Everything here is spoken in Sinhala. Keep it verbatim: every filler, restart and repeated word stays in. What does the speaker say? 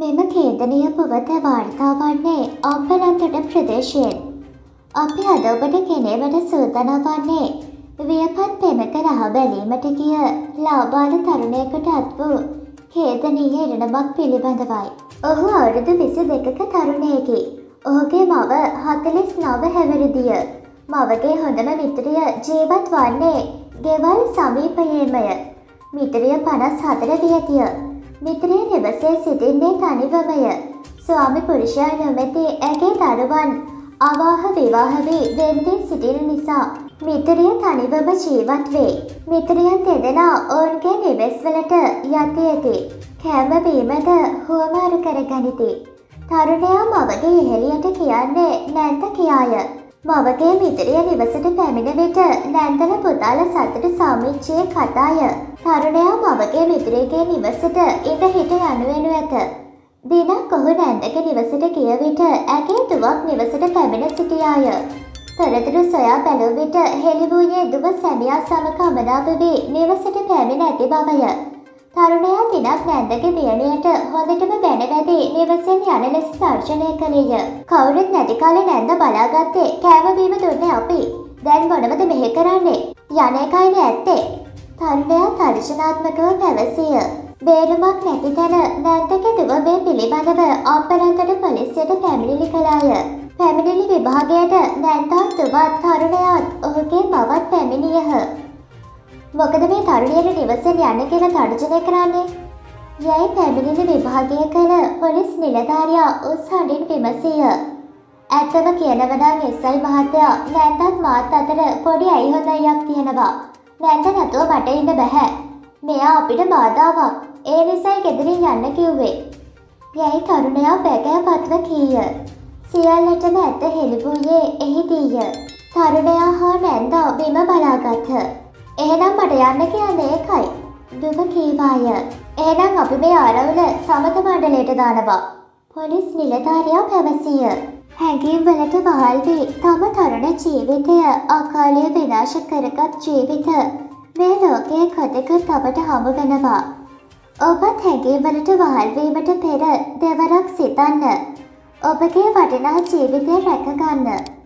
මෙම ඛේදනීය පුවත වාර්තා වන්නේ අම්බලන්තොට ප්‍රදේශයෙන්. අපි අද ඔබට ගෙනීමට සූදානම් වන්නේ වියපත් පෙමක රහ බැලීමට ගිය ලාබාල තරුණයෙකුට අත් වූ ඛේදනීය ඉරණමක් පිළිබඳවයි. ඔහු අවුරුදු විසි දෙකක තරුණයෙකි. ඔහුගේ මව හතළිස් නව හැවිරිදිය. මවගේ හොඳම මිතුරිය ජීවත් වන්නේ ගෙවල් සමීපයේමය. මිතුරිය පනස් හතර වියතිය. මිතුරිය නිවසේ සිටින්නේ තනිවමය. ස්වාමි පුරුෂයා නොමැති ඇගේ දරුවන් අවාහ විවාහ වී වෙන්වී සිටින නිසා මිතුරිය තනිවම ජීවත් වේ. මිතුරියන් දෙදෙනා ඔවුන්ගේ නිවෙස්වලට යතියති. කෑම බීමද හුවමාරු කරගනිති. තරුණයා මවගේ ඉහෙළියට කියන්නේ නැන්ද කියාය. මවගේ මිතුරිය නිවසට පැමිණ විට නැන්දල පුතාල සතුටු සාමිච්චියේ කතාය. තරුණයා මවගේ මිතුරියගේ නිවසට ඉඳ හිට යනුවෙනු ඇත. දිනක් ඔහු නැන්දගේ නිවසට ගිය විට ඇගේ දුවක් නිවසට පැමිණ සිටියාය. තොරතුරු සොයා බැලූ විට හෙළි වූයේ දුව සැමියා සමග අමනාප වී නිවසට පැමිණ ඇති බවය. තරුණයා දිනක් නැන්දගේ දියණියට හොඳටම බැන වැදී නිවසෙන් යන ලෙස තර්ජනය කළේය. කවුරුත් නැති කාලේ නැන්ද බලාගත්තේ කෑම බීම දුන්නේ අපි. දැන් මොනවද මෙහෙ කරන්නේ? යන එකයිනේ ඇත්තේ. තරුණයා තර්ජනාත්මකව පැවසිය. බේරුමක් නැති තැන නැන්දගේ දුව මේ පිළිබඳව අම්බලන්තොට පොලිසියට පැමිණිලි කළාය. පැමිණිලි විභාගයට නැන්දාත් දුවත් තරුණයාත් ඔහුගේ මවත් පැමිණියහ. මොකද මේ තරුණියට නිවසෙන් යන්න කියලා තර්ජනය කරන්නේ? යයි පැමිණිලි විභාගය කළ පොලිස් නිලධාරියා උස් හඬින් විමසිය. ඇත්තම කියනව නම් එස්.අයි මහත්තයා නැන්දත් මාත් අතර පොඩි ඇයි හොඳයියක් තියෙනවා. නැන්ද නැතුව මට ඉන්න බෑ. මෙයා අපිට බාධාවක්. ඒ නිසායි ගෙදරින් යන්න කිව්වේ. යයි තරුණයා බැගෑපත්ව කීය. සියල්ලටම ඇත්ත හෙළි වූයේ එහිදීය. තරුණයා හා නැන්දා බිම බලාගත්හ. එහෙනම් මට යන්න කියන්නේ ඒකයි. දුව කීවාය. එහෙනම් අපි මේ ආරවුල සමත මණ්ඩලයට දානවා. පොලිස් නිලධාරියා පැවසිය. හැඟීම් වලට වහල් වී තම තරුණ ජීවිතය අකාලයේ විනාශ කරගත් ජීවිත මේ ලෝකයේ කොතෙකුත් අපට හමු වෙනවා. ඔබත් හැඟීම් වලට වහල් වීමට පෙර දෙවරක් සිතන්න. ඔබගේ වටිනා ජීවිතය රැක ගන්න.